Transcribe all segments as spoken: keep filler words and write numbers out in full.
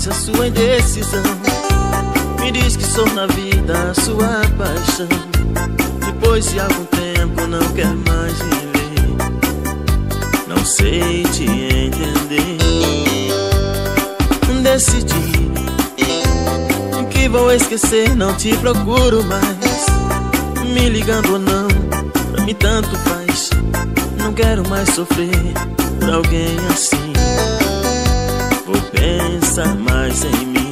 essa sua indecisão. Me diz que sou na vida a sua paixão. Depois de algum tempo não quer mais me ver. Não sei te entender. Decidi que vou esquecer, não te procuro mais. Me ligando ou não, pra mim tanto faz. Não quero mais sofrer por alguém assim. Vou pensar mais em mim.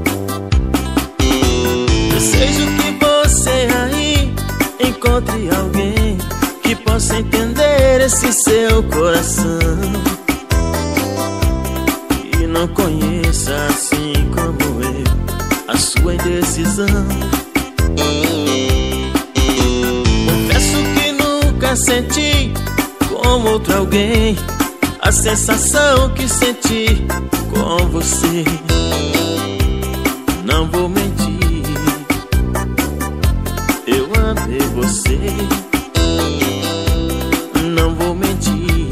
Desejo que você aí encontre alguém que possa entender esse seu coração, que não conheça assim como eu a sua indecisão. Confesso que nunca senti com outro alguém a sensação que senti com você. Não vou mentir, eu amei você. Não vou mentir,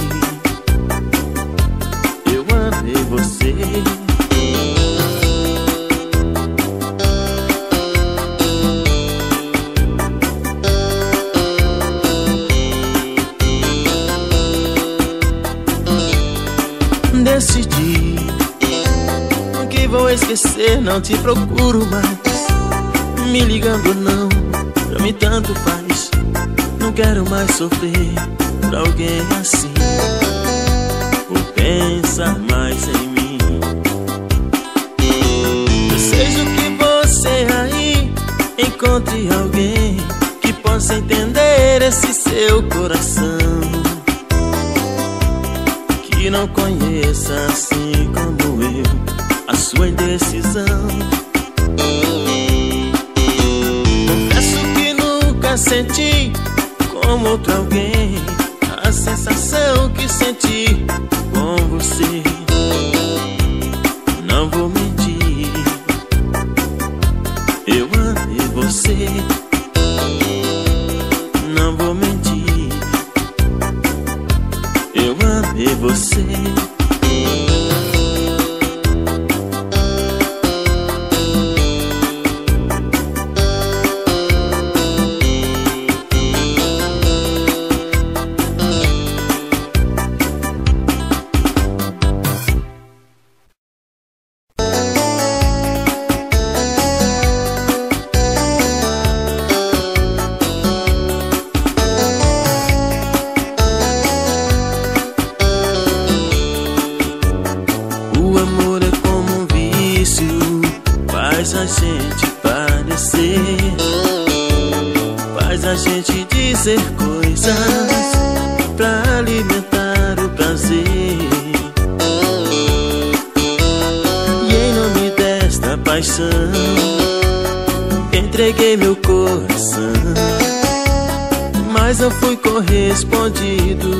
eu amei você. Decidi que vou esquecer, não te procuro mais. Me ligando ou não, pra mim tanto faz. Não quero mais sofrer por alguém assim. Vou pensar mais em mim. Desejo que você aí encontre alguém que possa entender esse seu coração, que não conheça assim como eu a sua indecisão. Confesso que nunca senti com outro alguém a sensação que senti com você. Não vou mentir, eu amei você. Não vou mentir, eu amei você. Dizer coisas pra alimentar o prazer. E em nome desta paixão entreguei meu coração, mas não fui correspondido.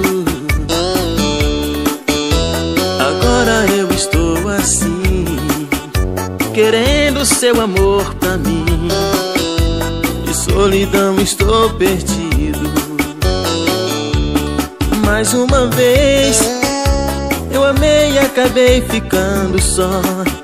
Agora eu estou assim, querendo seu amor pra mim. De solidão estou perdido. Mais uma vez eu amei e acabei ficando só.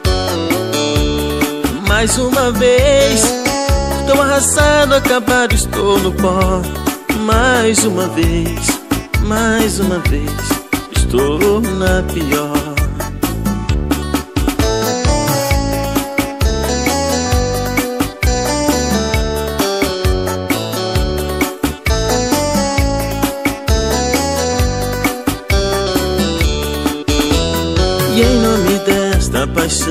Mais uma vez estou arrasado, acabado, estou no pó. Mais uma vez, mais uma vez estou na pior. E em nome desta paixão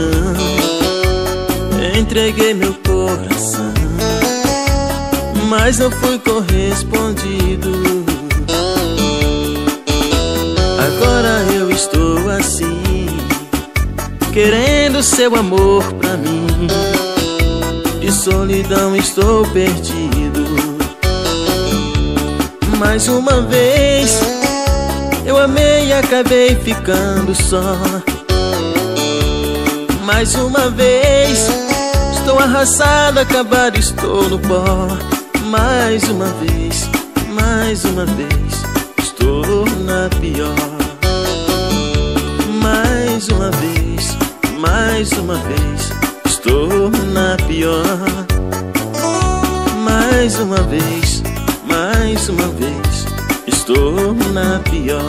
entreguei meu coração, mas não fui correspondido. Agora eu estou assim, querendo seu amor pra mim. De solidão estou perdido. Mais uma vez eu amei e acabei ficando só. Mais uma vez estou arrasado, acabado, estou no pó. Mais uma vez, mais uma vez estou na pior. Mais uma vez, Mais uma vez estou na pior. Mais uma vez, mais uma vez estou na pior.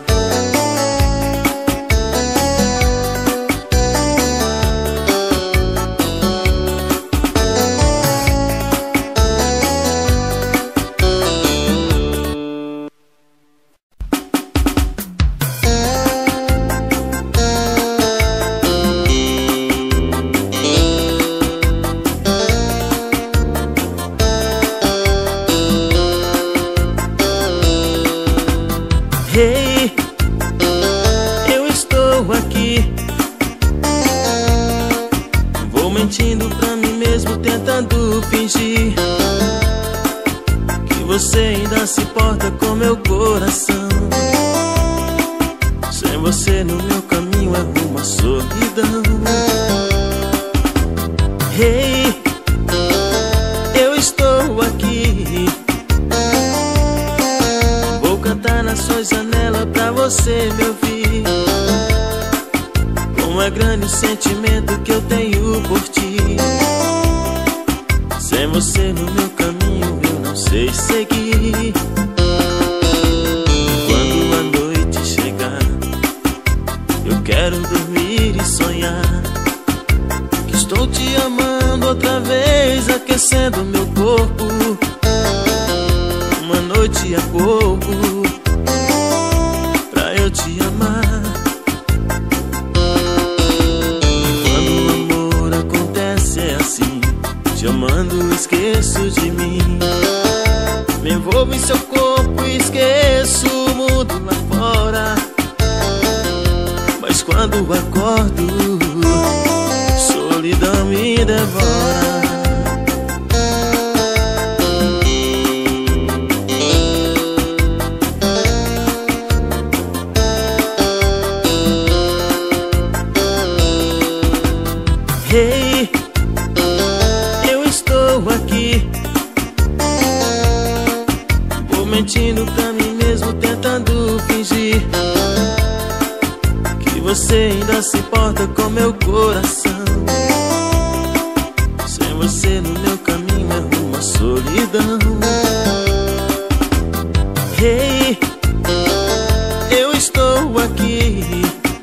Hey, eu estou aqui. Vou mentindo pra mim mesmo, tentando fingir que você ainda se importa com meu coração. Sem você no meu caminho é uma solidão. Hey, eu estou aqui. Vou cantar na sua janela pra você me ouvir. Como é grande o sentimento que eu tenho por ti. Sem você no meu caminho eu não sei seguir. Quando a noite chegar, eu quero dormir e sonhar que estou te amando outra vez, aquecendo meu corpo. Uma noite é pouco pra eu te amar. Quando o amor acontece é assim, te amando esqueço de mim. Me envolvo em seu corpo e esqueço o mundo lá fora. Mas quando acordo, solidão me devora. Hey, eu estou aqui. Vou mentindo pra mim mesmo, tentando fingir que você ainda se importa com meu coração. Sem você no meu caminho é uma solidão. Hey, eu estou aqui.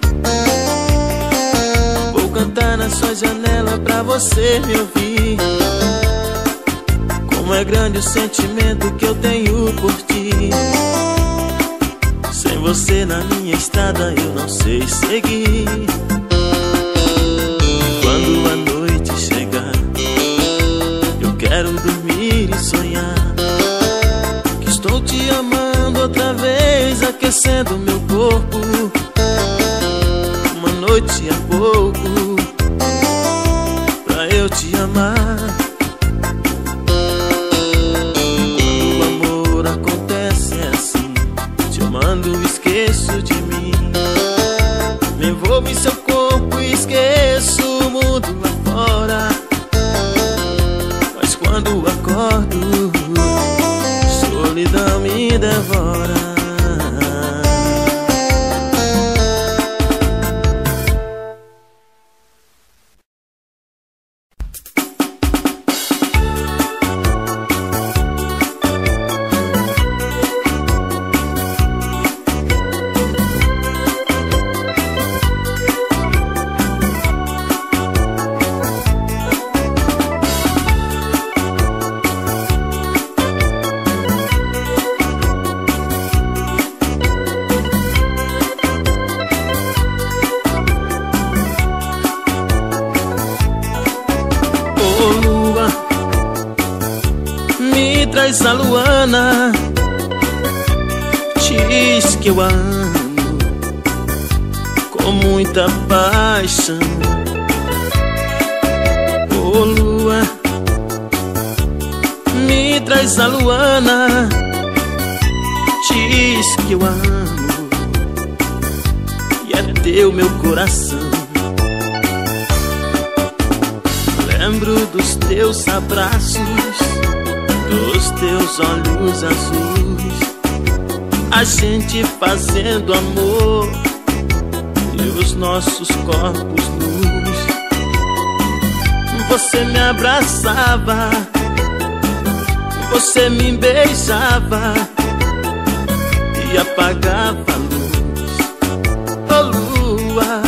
Vou cantar na sua janela pra você me ouvir. Como é grande o sentimento que eu tenho por ti. Sem você na minha estrada eu não sei seguir. Quando a noite chegar, eu quero dormir e sonhar que estou te amando outra vez, aquecendo meu corpo. Uma noite é pouco pra eu te amar. Quando o amor acontece é assim, te amando esqueço de mim. Me envolvo em seu corpo e esqueço o mundo lá fora. Mas quando acordo, solidão me devora. Traz a Luana, diz que eu amo com muita paixão. Ô oh, lua, me traz a Luana, diz que eu amo e é teu meu coração. Lembro dos teus abraços, dos teus olhos azuis, a gente fazendo amor e os nossos corpos nus. Você me abraçava, você me beijava e apagava a luz, oh lua.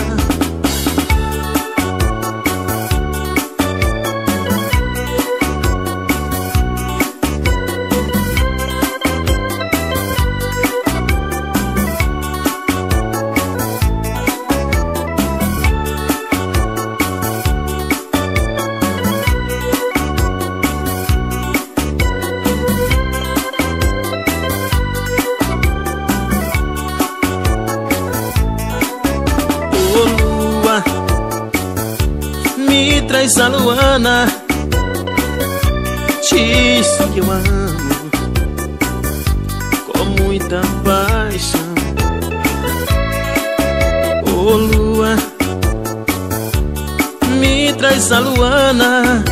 Traz a Luana, diz que eu amo com muita paixão. Oh lua, me traz a Luana,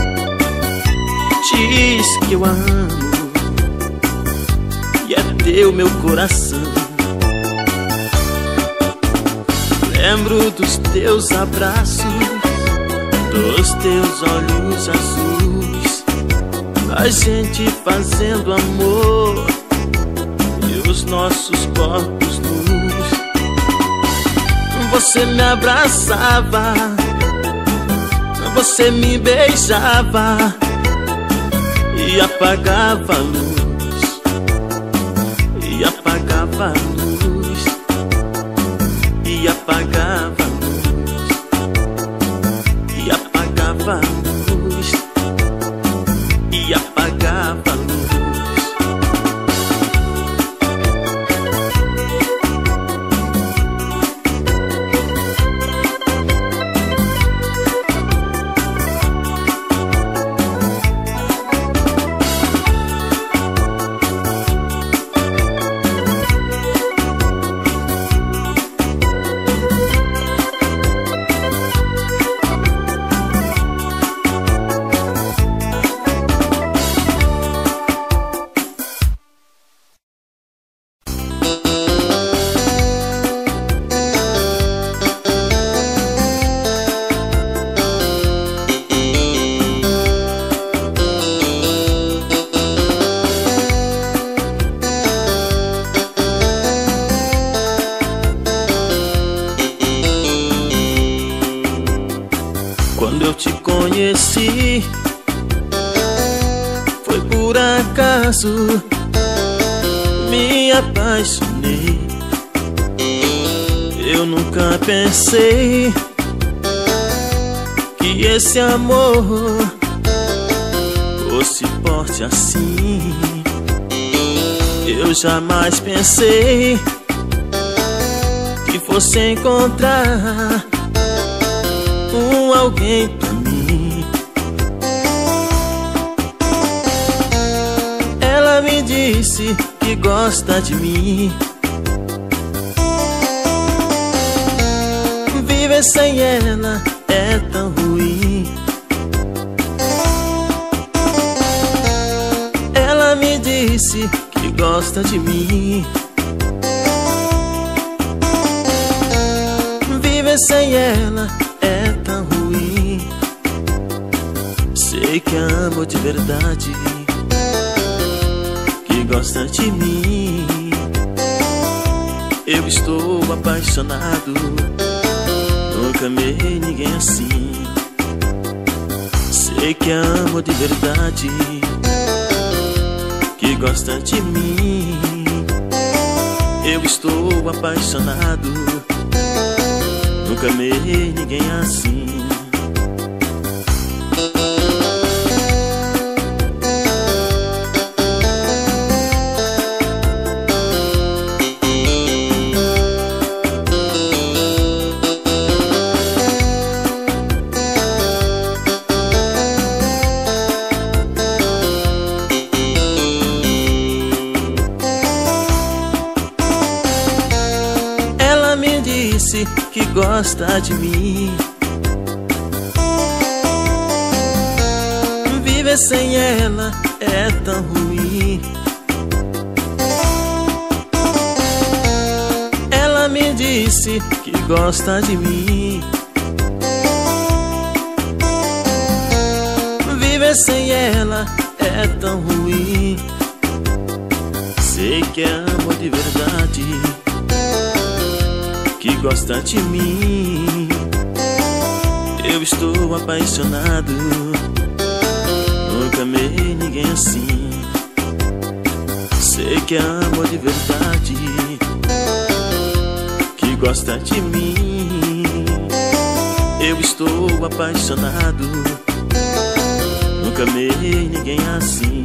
diz que eu amo e é teu meu coração. Lembro dos teus abraços, dos teus olhos azuis, a gente fazendo amor e os nossos corpos nus. Você me abraçava, você me beijava e apagava a luz, e apagava a luz, e apagava a luz, e apagava a luz, e apagava a luz. Quando eu te conheci, foi por acaso, me apaixonei. Eu nunca pensei que esse amor fosse forte assim. Eu jamais pensei que fosse encontrar um alguém pra mim. Ela me disse que gosta de mim. Viver sem ela é tão ruim. Ela me disse que gosta de mim. Viver sem ela é tão ruim. Sei que amo de verdade, que gosta de mim. Eu estou apaixonado, nunca amei ninguém assim. Sei que amo de verdade, que gosta de mim. Eu estou apaixonado, nunca amei ninguém assim. Ela me disse que gosta de mim. Viver sem ela é tão ruim. Ela me disse que gosta de mim. viver sem ela é tão ruim. Sei que é amor de verdade, que gosta de mim. Eu estou apaixonado, nunca amei ninguém assim. Sei que é amor de verdade, que gosta de mim. Eu estou apaixonado, nunca amei ninguém assim.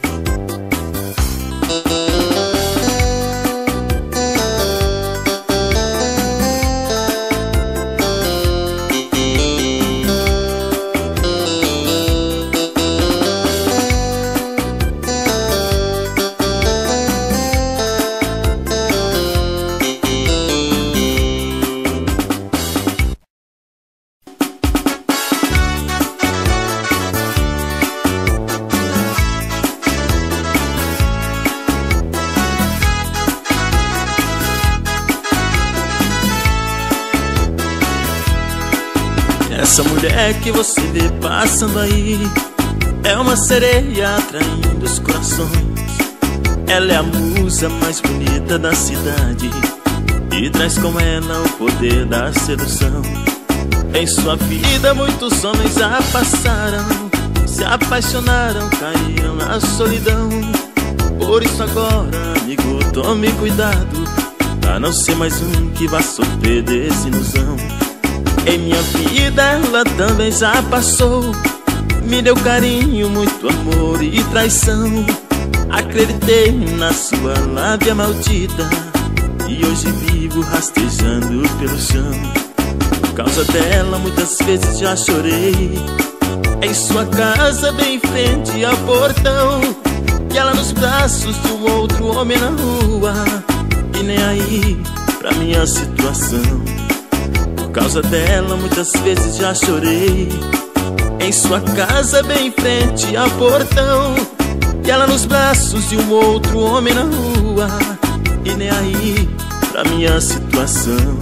Essa mulher que você vê passando aí é uma sereia atraindo os corações. Ela é a musa mais bonita da cidade e traz com ela o poder da sedução. Em sua vida muitos homens já passaram, se apaixonaram, caíram na solidão. Por isso agora, amigo, tome cuidado, pra não ser mais um que vá sofrer desilusão. Em minha vida ela também já passou, me deu carinho, muito amor e traição. Acreditei na sua lábia maldita e hoje vivo rastejando pelo chão. Por causa dela muitas vezes já chorei, em sua casa bem em frente ao portão. E ela nos braços de um outro homem na rua, e nem aí pra minha situação. Por causa dela muitas vezes já chorei, em sua casa bem em frente ao portão. E ela nos braços de um outro homem na rua, e nem aí pra minha situação.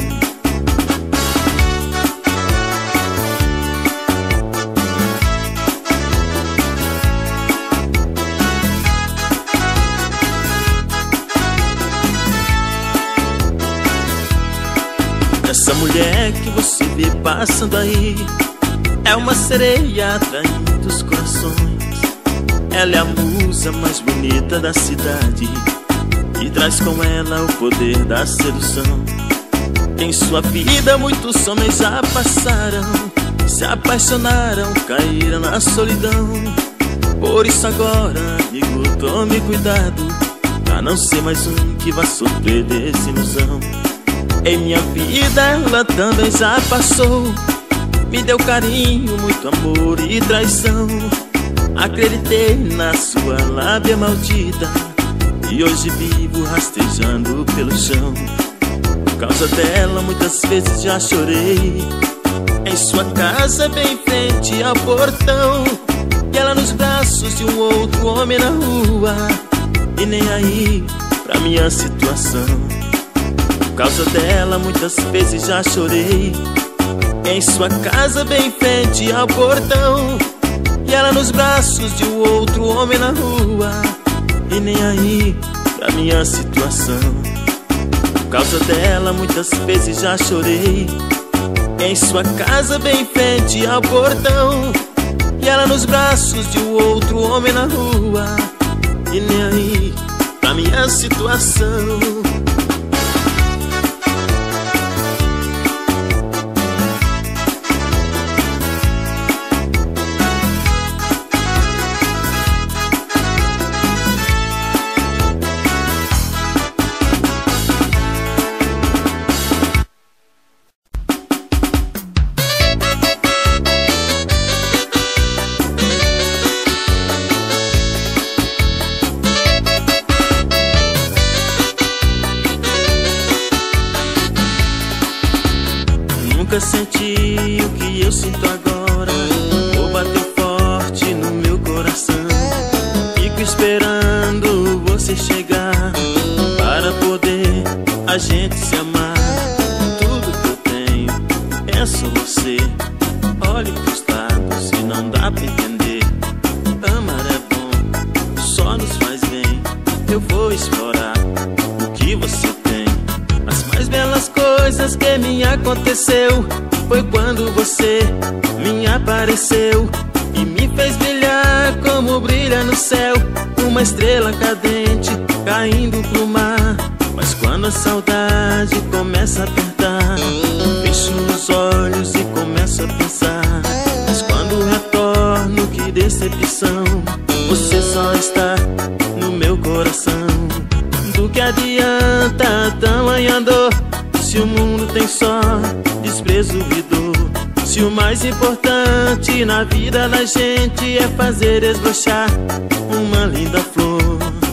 Essa mulher que você vê passando aí é uma sereia atraindo os corações. Ela é a musa mais bonita da cidade e traz com ela o poder da sedução. Em sua vida muitos homens já passaram, se apaixonaram, caíram na solidão. Por isso agora, amigo, tome cuidado, pra não ser mais um que vá sofrer desilusão. Em minha vida ela também já passou, me deu carinho, muito amor e traição. Acreditei na sua lábia maldita e hoje vivo rastejando pelo chão. Por causa dela muitas vezes já chorei, em sua casa bem em frente ao portão. E ela nos braços de um outro homem na rua, e nem aí pra minha situação. Por causa dela muitas vezes já chorei, em sua casa bem em frente ao portão. E ela nos braços de um outro homem na rua, e nem aí pra minha situação. Por causa dela muitas vezes já chorei, em sua casa bem em frente ao portão. E ela nos braços de um outro homem na rua, e nem aí pra minha situação. Nunca senti o que eu sinto agora, vou bater forte no meu coração. Fico esperando você chegar para poder a gente se amar. Tudo que eu tenho é só você. Olhe pros lados e não dá pra entender. Amar é bom, só nos faz bem. Eu vou explorar o que você tem. As mais belas coisas que me aconteceu foi quando você me apareceu e me fez brilhar como brilha no céu uma estrela cadente caindo pro mar. Mas quando a saudade começa a apertar, fecho os olhos e começo a pensar. Mas quando retorno, que decepção, você só está no meu coração. Do que adianta tamanha dor, se o mundo tem só desprezo e dor? Se o mais importante na vida da gente é fazer desbrochar uma linda flor.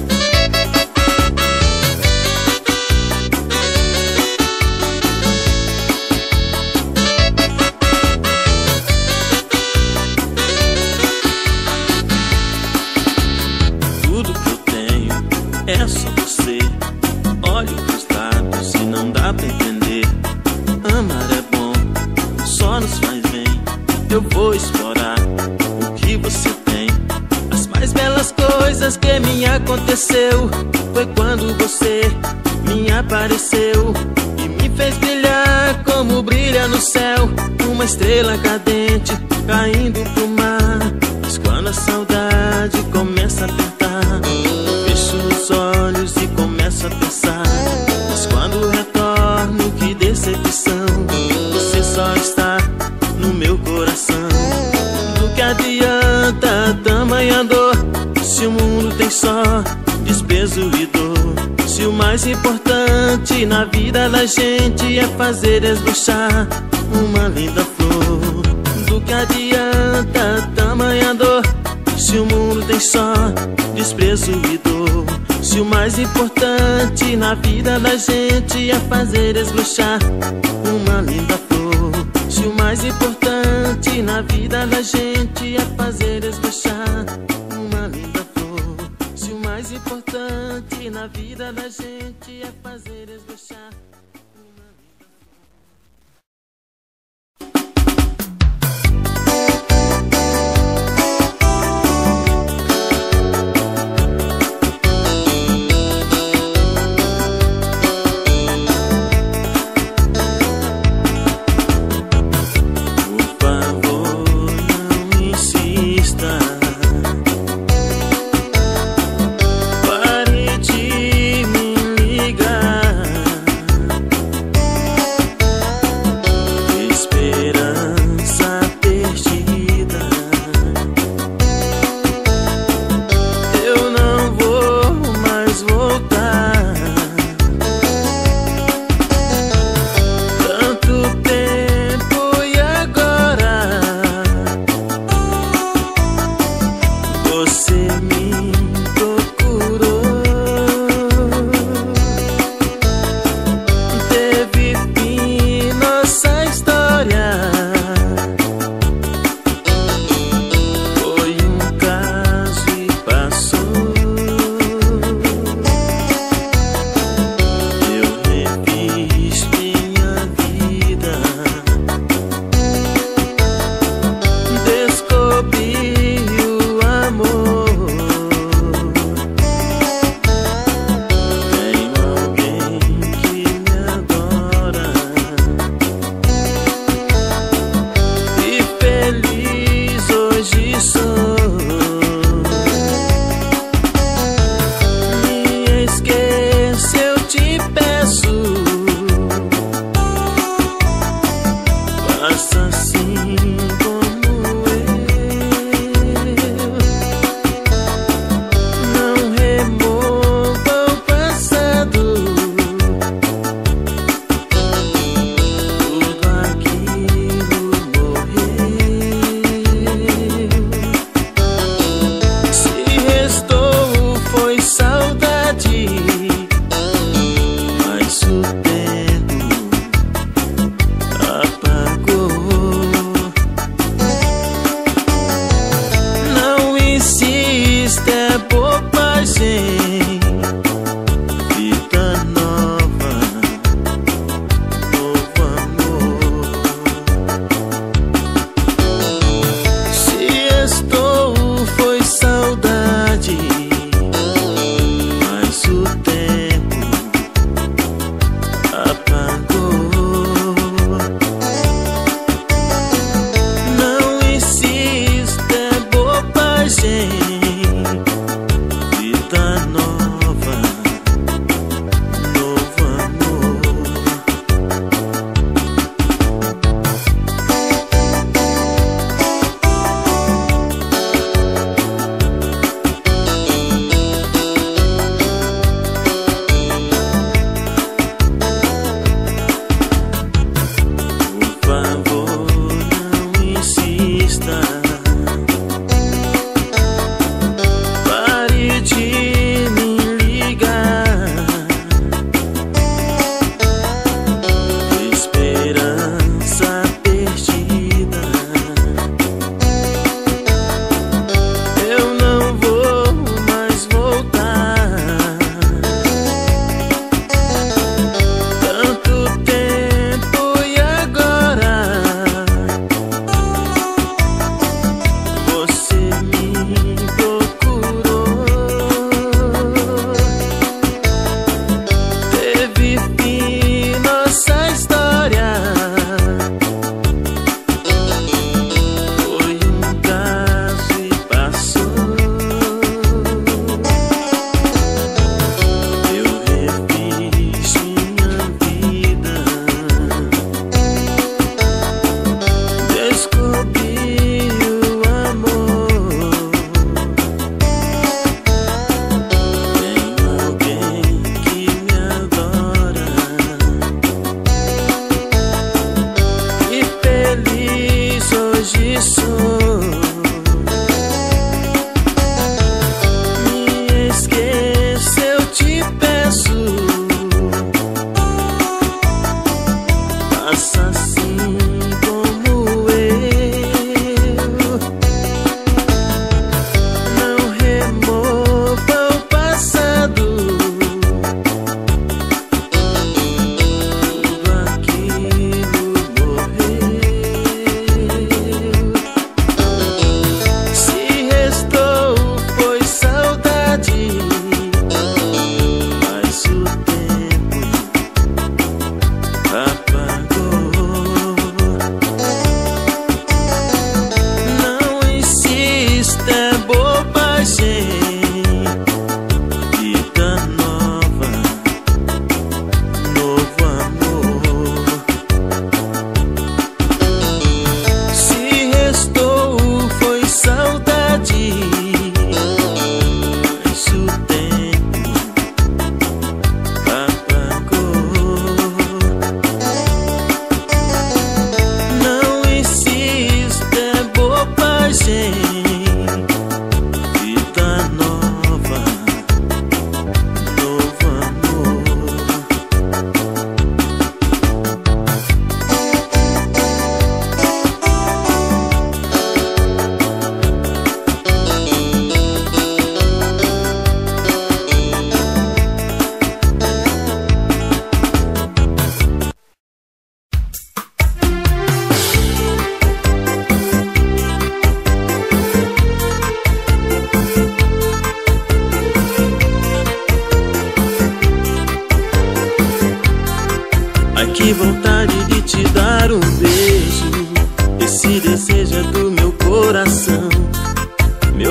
Tudo que eu tenho é só você. Olho pros lados e não dá pra entender. Amar é bom, só nos faz bem. Eu vou explorar o que você tem. As mais belas coisas que me aconteceu foi quando você me apareceu e me fez brilhar como brilha no céu uma estrela cadente caindo pro mar. Mas quando a saudade começa a apertar, fecho os olhos e começo a pensar. Mas quando retorno, que decepção, você só está no meu coração. Do que adianta tamanha dor, se o mundo tem só desprezo e dor? Se o mais importante na vida da gente é fazer desbrochar uma linda flor. Do que adianta tamanha dor, se o mundo tem só desprezo e dor? Se o mais importante na vida da gente é fazer desbrochar uma linda flor. Se o mais importante na vida da gente é fazer desbrochar uma linda flor. Se o mais importante na vida da gente é fazer desbrochar uma linda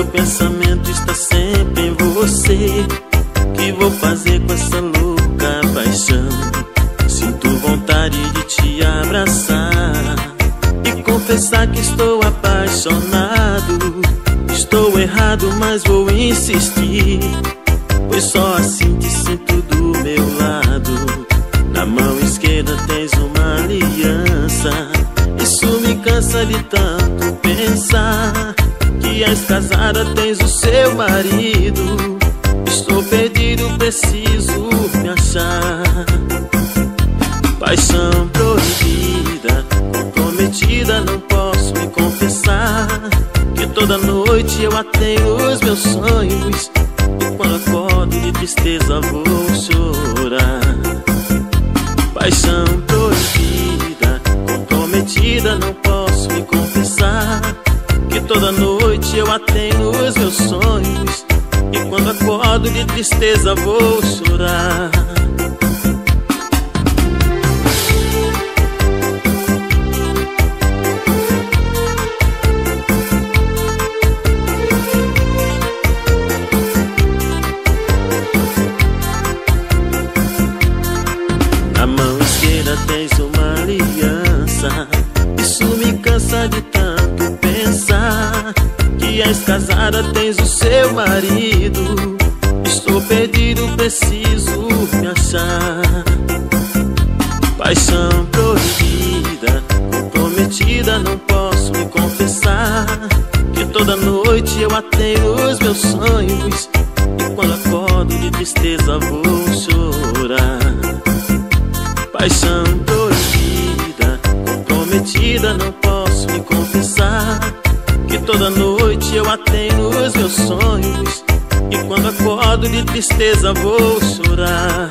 pensamento está sempre em você. Que vou fazer com essa louca paixão? Sinto vontade de te abraçar e confessar que estou apaixonado. Estou errado, mas vou insistir, pois só assim te sinto do meu lado. Na mão esquerda tens uma aliança. Isso me cansa de tanto pensar que és casada, tens o seu marido. Estou perdido, preciso me achar. Paixão proibida, comprometida, não posso me confessar que toda noite eu a tenho nos meus sonhos, e quando acordo de tristeza vou chorar. Paixão proibida, comprometida, não posso me confessar que toda noite eu a tenho nos meus sonhos, e quando acordo de tristeza vou chorar. Na mão esquerda tens uma aliança. Isso me cansa de tanto pensar que és casada, tens o seu marido. Estou perdido, preciso me achar. Paixão proibida, comprometida, não posso me confessar que toda noite eu a tenho nos meus sonhos, e quando acordo de tristeza vou chorar. Paixão proibida, comprometida, não posso me confessar que toda noite eu a tenho nos meus sonhos, e quando acordo de tristeza vou chorar.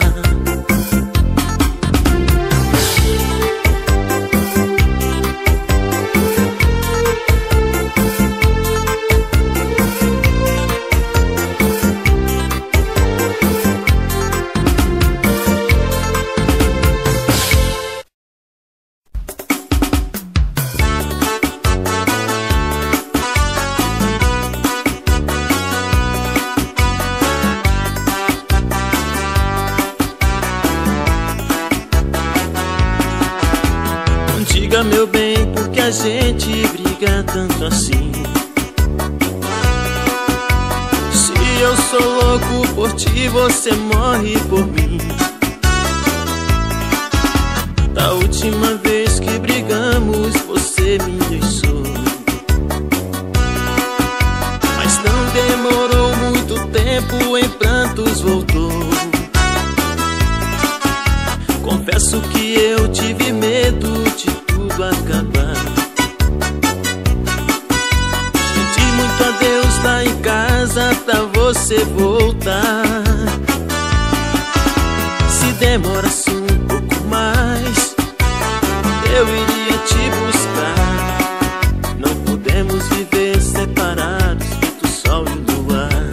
Diga, meu bem, por que a gente briga tanto assim? Se eu sou louco por ti, você morre por mim. Da última vez que brigamos, você me deixou, mas não demorou muito tempo, em prantos voltou. Confesso que eu tive medo de tudo acabar. Pedi muito a Deus lá em casa pra você voltar. Se demorasse um pouco mais, eu iria te buscar. Não podemos viver separados, feito sol e luar.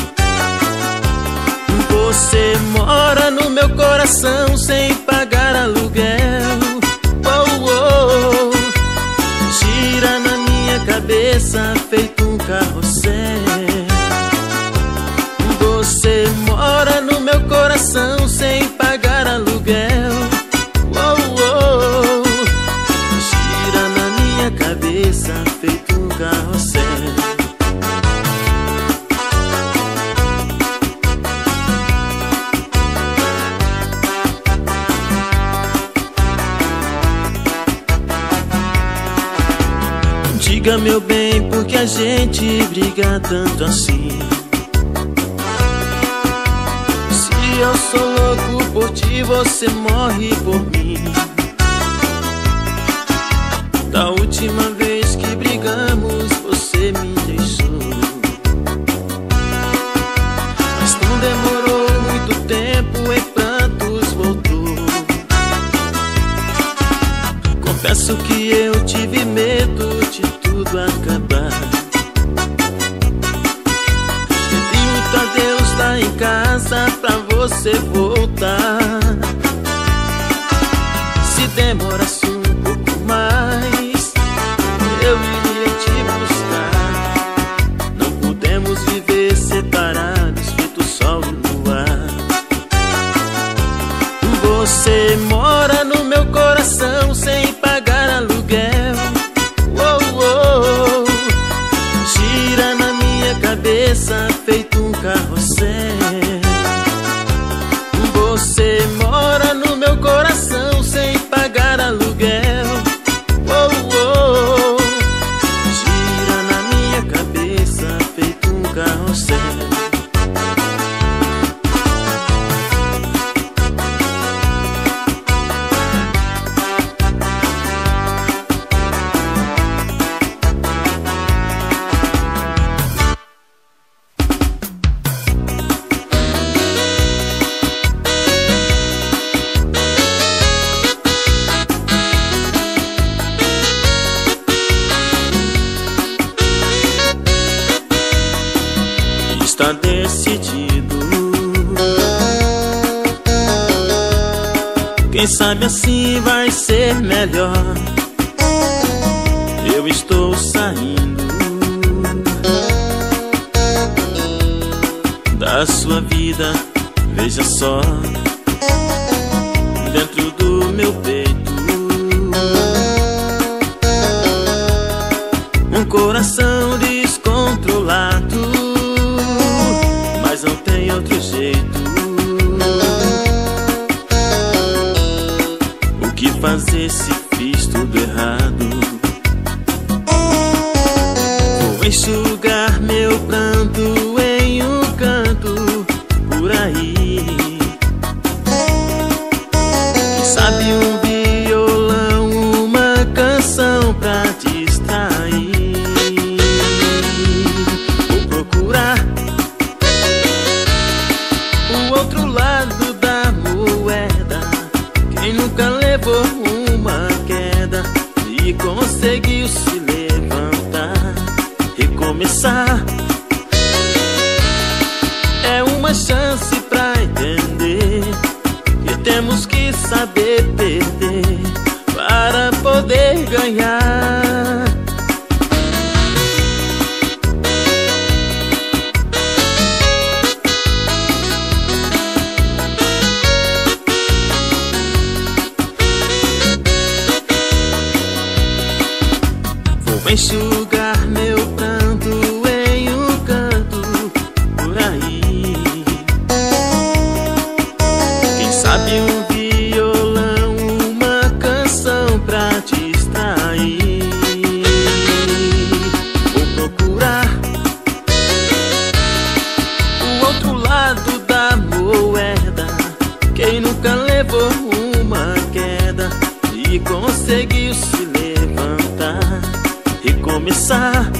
Você mora no meu coração sem pagar aluguel. Oh, oh, gira na minha cabeça feito um carrossel. Você mora no meu coração sem pagar aluguel. Oh, oh, gira na minha cabeça feito um carrossel. Diga, meu bem, por que a gente briga tanto assim? Se eu sou louco por ti, você morre por mim. Da última vez que brigamos, você me deixou, mas não demorou muito tempo, em prantos voltou. Confesso que eu tive medo de tudo acabar. Pedi muito a Deus lá em casa pra você voltar. Se demorasse um pouco mais, eu iria te buscar. Não podemos está decidido. Quem sabe assim vai ser melhor. Eu estou saindo da sua vida, veja só, dentro do meu peito, um coração descontrolado, mas não tem outro jeito. O que fazer se fiz tudo errado? Vou enxugar meu pranto em um canto por aí. Quem sabe um violão, uma canção pra distrair. Vou procurar o outro lado da moeda. Quem nunca levou uma queda e conseguiu se levantar, recomeçar. É uma chance pra entender que temos que saber perder para poder ganhar. Vou enxugar meu pranto em um canto por aí. Quem sabe um violão, uma canção pra distrair. Vou procurar o outro lado da moeda. Quem nunca levou uma queda e conseguiu se levantar, recomeçar.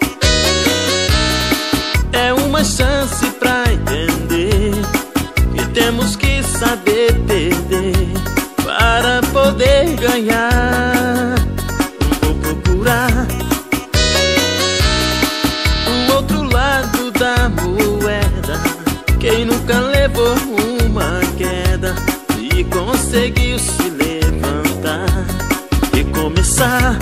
É uma chance pra entender que temos que saber perder para poder ganhar. Vou procurar o outro lado da moeda. Quem nunca levou uma queda e conseguiu se levantar, recomeçar.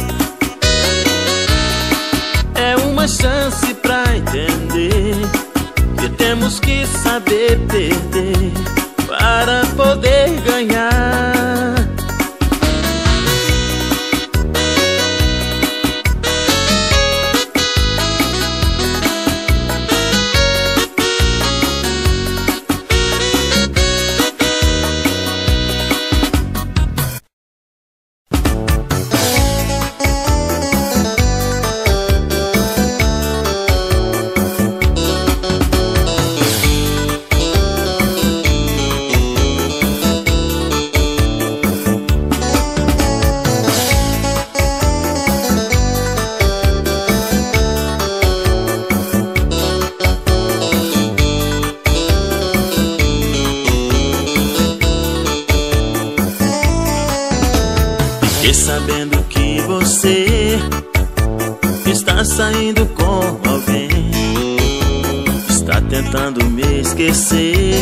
É uma chance pra entender que temos que saber perder para poder ganhar. Fiquei sabendo que você está saindo com alguém, está tentando me esquecer.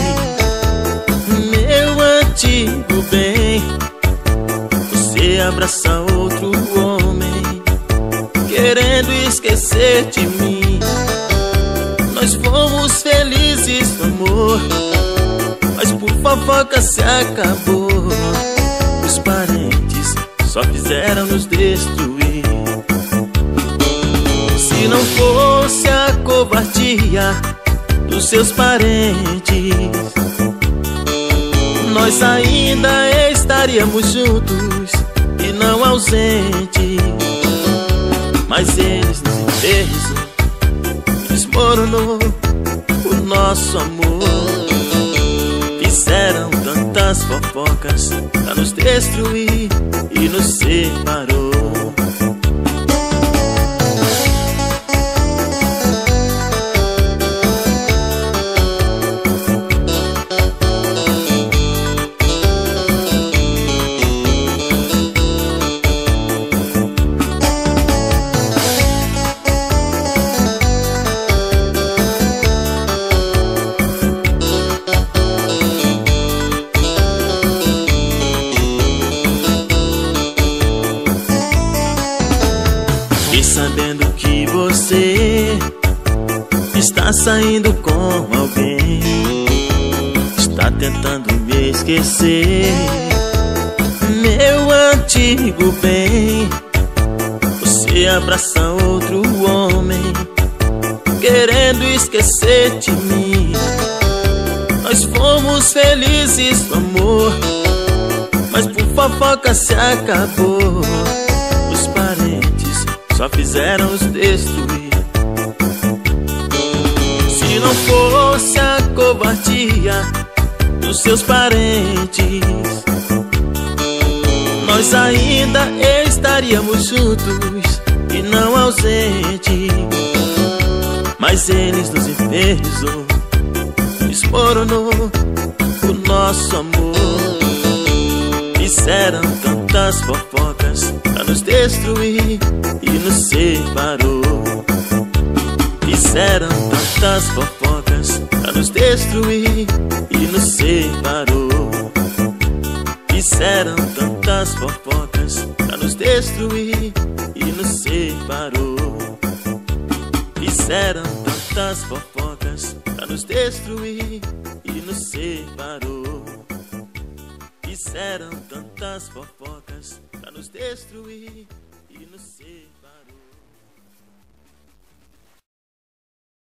Meu antigo bem, você abraça outro homem, querendo esquecer de mim. Nós fomos felizes no amor, mas por fofoca se acabou. Os parentes só fizeram nos destruir. Se não fosse a covardia dos seus parentes, nós ainda estaríamos juntos e não ausentes. Mas eles nos infernizou, desmoronou o nosso amor. Fizeram tantas fofocas pra nos destruir e nos separou. Fiquei sabendo que você está saindo com alguém, está tentando me esquecer. Meu antigo bem, você abraça outro homem, querendo esquecer de mim. Nós fomos felizes no amor, mas por fofoca se acabou. Os parentes só fizeram os destruir. Se não fosse a covardia dos seus parentes, nós ainda estaríamos juntos e não ausentes. Mas eles nos infernizou, desmoronou o nosso amor. Fizeram tantas fofocas pra nos destruir e nos separou. Fizeram tantas fofocas pra nos destruir e nos separou. Fizeram tantas fofocas pra nos destruir e nos separou. Fizeram tantas fofocas pra nos destruir e nos separou. Fizeram tantas fofocas pra nos destruir e nos separou.